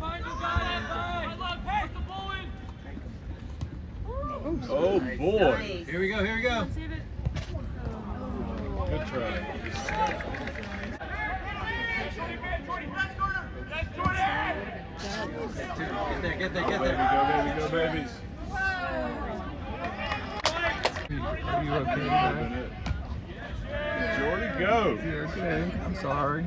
Oh boy! Here we go. Here we go. Good try. Get there. Go, babies. Are you okay today? Jordy, go. You okay? I'm sorry.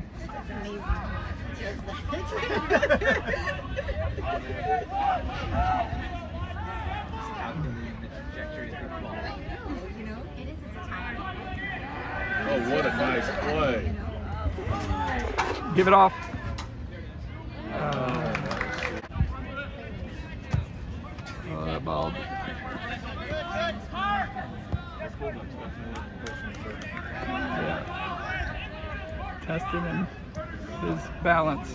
Oh, what a nice play. Give it off. That ball. Yeah. Testing him, his balance.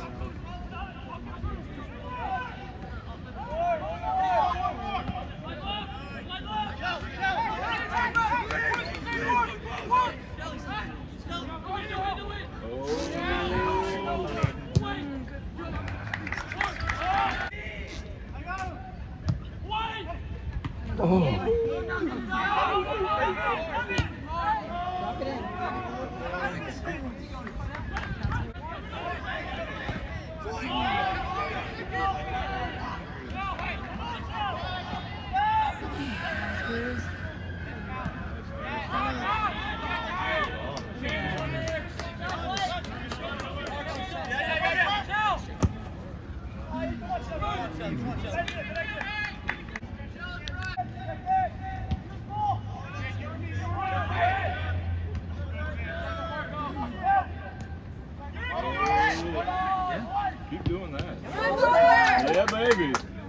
Keep doing that. Yeah, baby.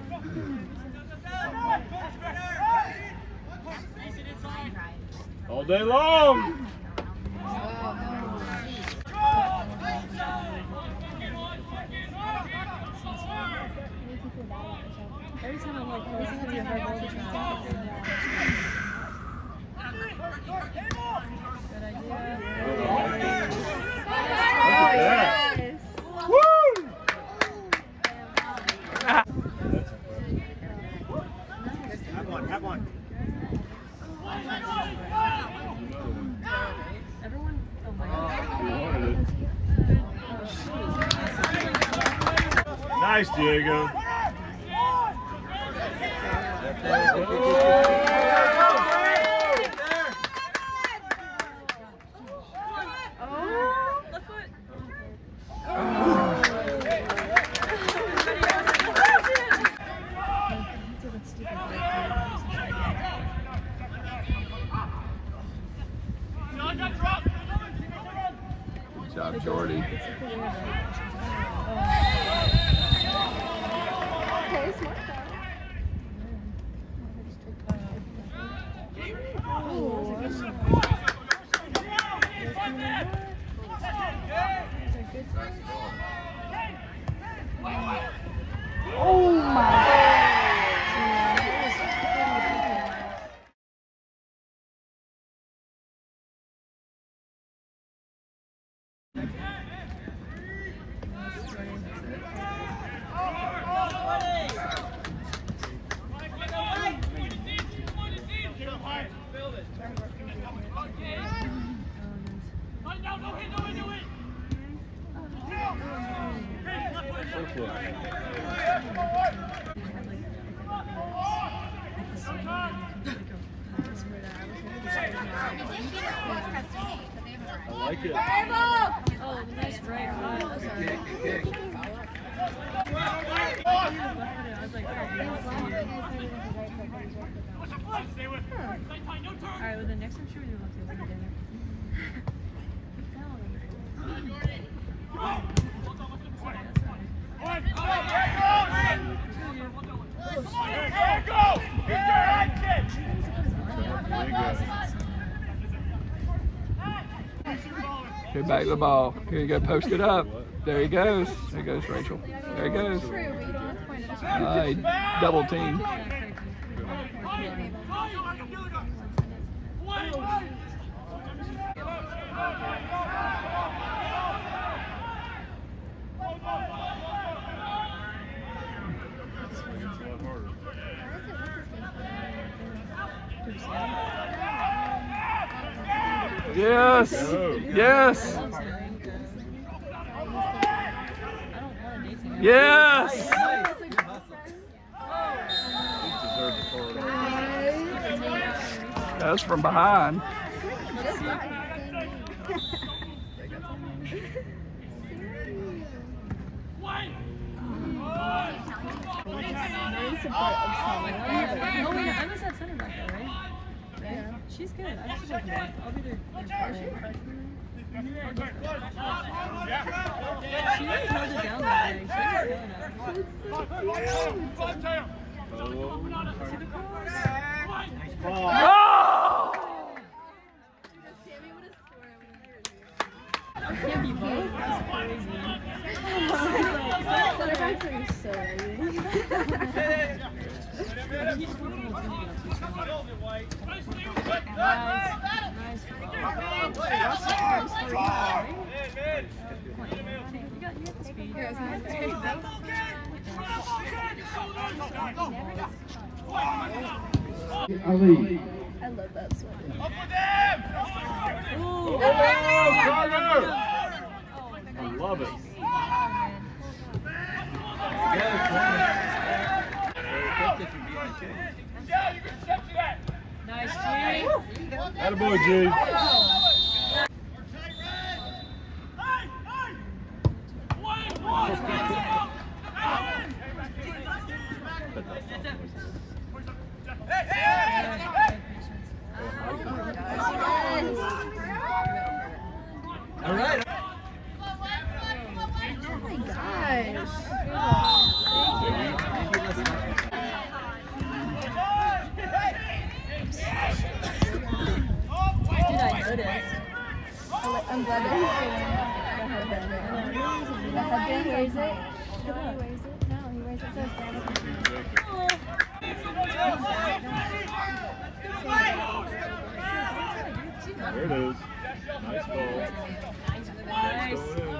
All day long. Every time I'm like, this is going to be a hard ball to try. Good idea. Look at that. Woo! Have one. Everyone, oh my God. Nice, Diego. Good job, Jordy. Okay, smart Oh my God. I like it. Oh, nice right. Kick. I was like, alright, well, the next time, sure, we'll have to go together. Okay, back the ball. Here you go, post it up. There he goes. There goes Rachel. There he goes. Double team. Yes. Yes. I don't want to date him. Yes. He deserved the card. That's from behind. Oh, wait, I was at center back there, right? Yeah. She's good. I should like her. I'll be their partner. She really held it down that day. She was killing it. See the cross? Oh! I can't be both. That's crazy. Ali. I love that sweater. Oh, Carter! I love it. Nice, G. Attaboy, G. All right. I'm glad that he's doing the headband. The headband, wears it? No, he wears it. No, he wears it so There it is. Nice ball. Nice.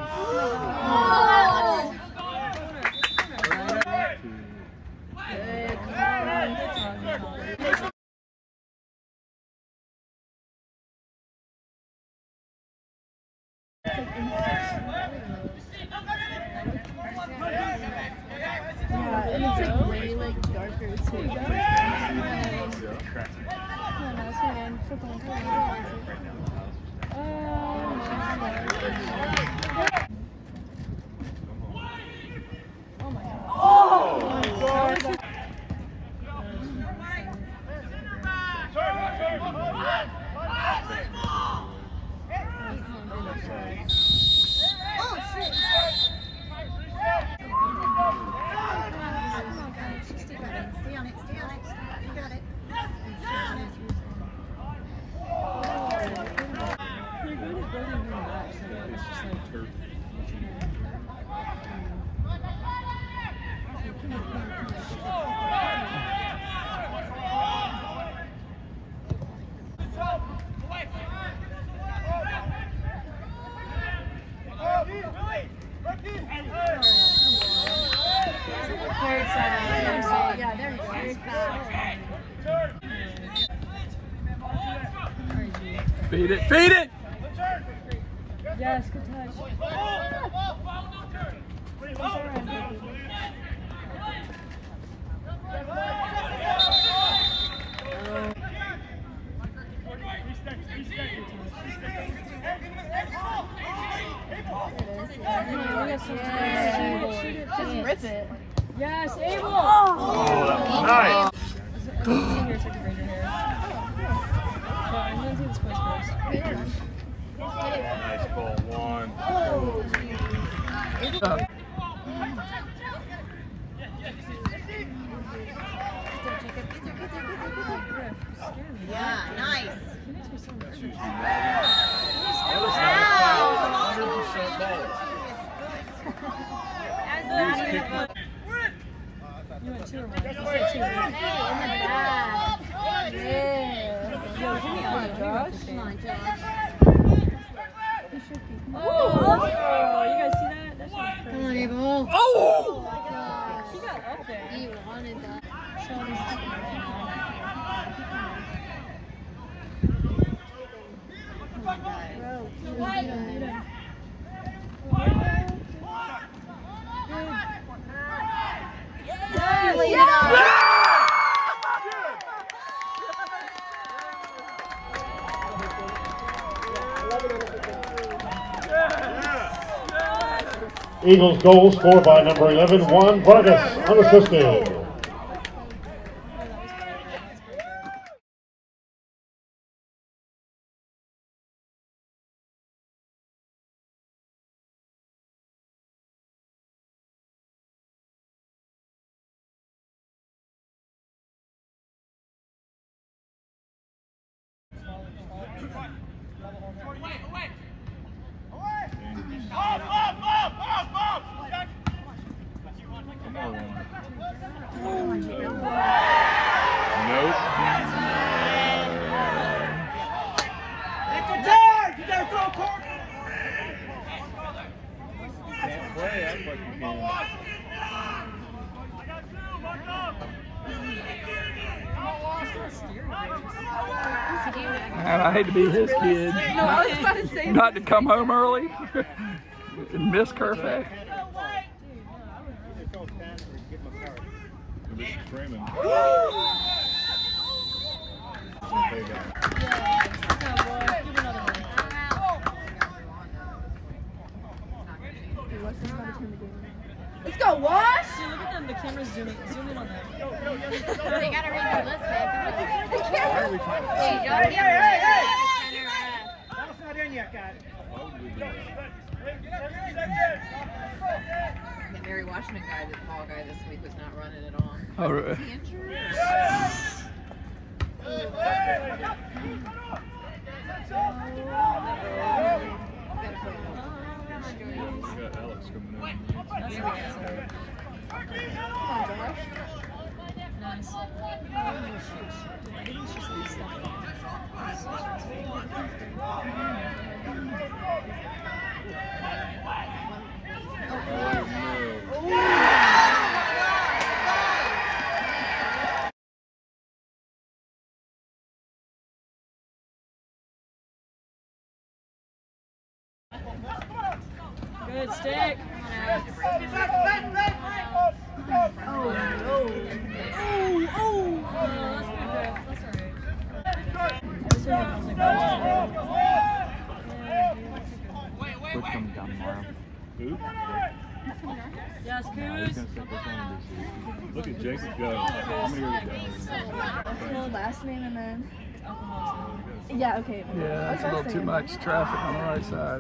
Yeah, and it's like way like darker too. Yeah, there we go. Feed it. Feed it. Yes, good touch. Just rip it. Yes, Abel! Oh, that was nice. Senior took a braid your hair. But I'm going to do this quiz first. Nice ball. One. Yeah, nice. He makes me so nervous. That was 100% ball. You went 2 or 1? You said 2, right? Yo, give me all the Josh. Come on, Josh. Oh, you guys see that? That shit was crazy. Come on, Abel. Oh! my gosh. He got up there. He wanted that. Sheldon's taking it right now. Eagles goal scored by number 11, Juan Vargas, unassisted. Man, I hate to be his kid. No, I was about to say Not to come home early and miss Kerfay. This is Freeman. Let's go, Wash! Dude, look at them. The camera's zooming in on them. They gotta read their list, man. The camera. Hey, you already have That's not in yet, guys. The Mary Washington guy, the tall guy this week, was not running at all. Oh, really? Is he injured? We got Alex coming in. That's nice. Good stick. Who's coming down tomorrow? Who? Yes, Coos. Look at Jacob go. I'm gonna go get Well, last name and then. Yeah, okay. Yeah, that's a little too much traffic on the right side.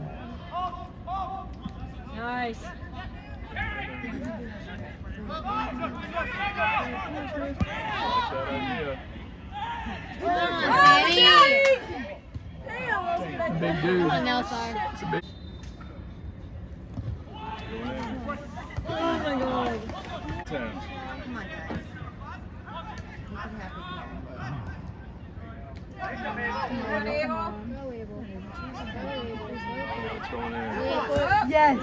Nice. Big dude. Come on now, sorry. It's a big. Oh my god. 10. Come on, guys. What's going in? Yes.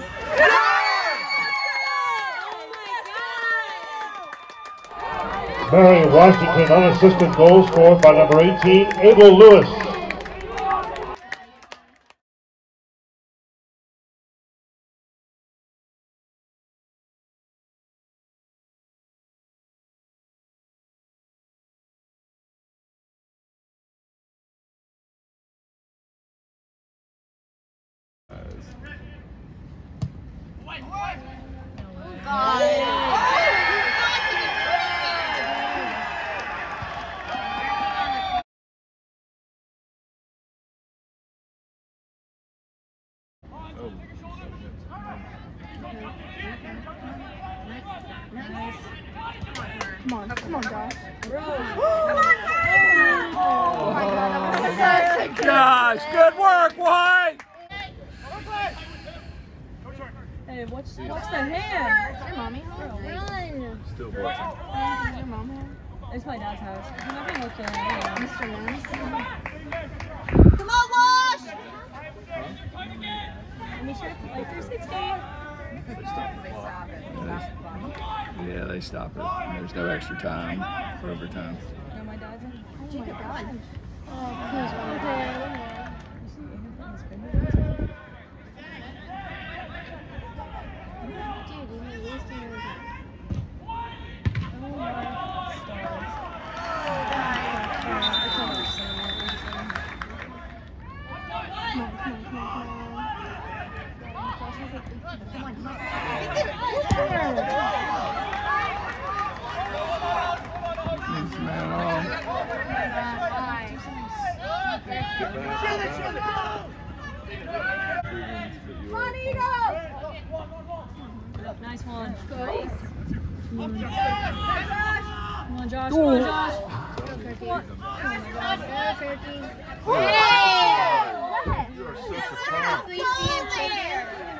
Mary Washington, unassisted goal scored by number 18, Abel Lewis. Come on, Josh. Gosh, good work, White! Hey, watch the hand. Your mommy home? Run. Still blocking. Is your mom home? It's my dad's house. I'm not gonna look there. Mr. Mims? Come on, Wash! Let me check. Like 360. Yeah, they stop it. There's no extra time for overtime. No, my dad's in. Jacob, run. Oh, please run. You see, Nice one. Come on, Josh. Come on, Josh. Come on. You are such a Sleepy and